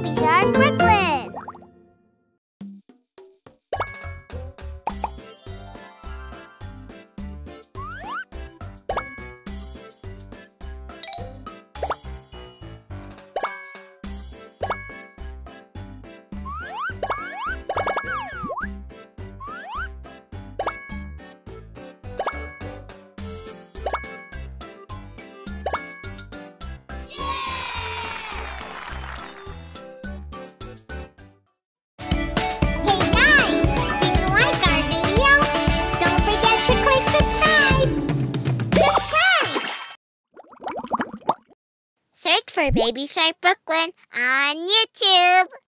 Baby Shark Brooklyn. Search for Baby Shark Brooklyn on YouTube.